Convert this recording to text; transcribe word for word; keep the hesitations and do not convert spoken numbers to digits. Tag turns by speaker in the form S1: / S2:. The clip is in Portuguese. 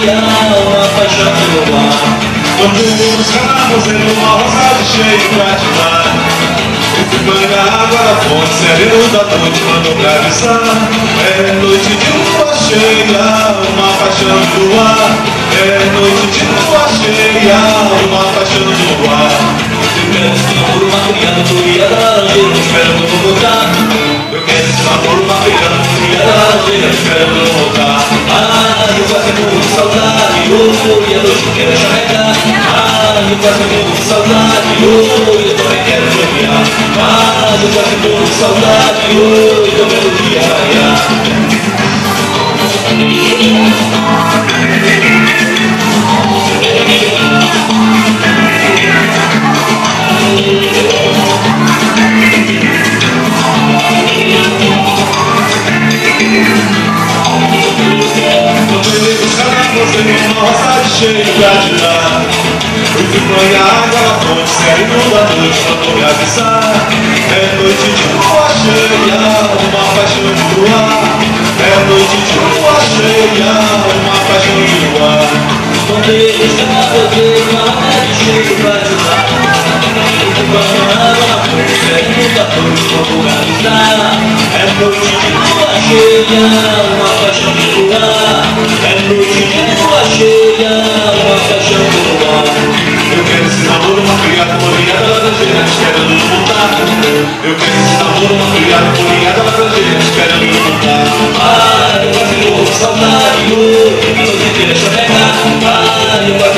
S1: cheia, uma paixão no ar.
S2: Dormimos nos carros em uma roçada cheia pra te dar. Eu fui banhar água na fonte, sereno da noite, mandou pra avisar. É noite de lua cheia, uma paixão no ar. É noite de lua cheia, uma paixão no ar.
S1: Eu quero esse namoro, uma criada, criada laranjeira, esperando eu voltar. Eu quero esse namoro, uma criada, criada laranjeira, esperando eu voltar. Ah, eu quase morro de saudade, oh, e a noite quero charregar. Ah, eu quase morro de saudade, oh, e eu também quero jogar. Ah, eu quase morro de saudade, oh, e eu quero viajar.
S2: Uma roçada cheia pra te dar. Eu fui banhar água na fonte, sereno da noite, mandou me avisar. É noite de lua cheia, uma paixão de luar. É noite de lua cheia, uma paixão de luar.
S1: Contei esse amor, uma roda cheia pra te dar. Eu fui banhar água na fonte, sereno da noite, mandou me avisar. É noite de lua cheia, uma paixão de luar. É noite de lua cheia, uma paixão no ar.
S2: Eu quero esse namoro, uma criada, molhada, laranjeira, esperando eu voltar. Eu quero esse namoro, uma criada, molhada, laranjeira, esperando eu voltar.
S1: Ah, eu quase morro de saudade, oh, a noite inteira chorar. Ah, eu quase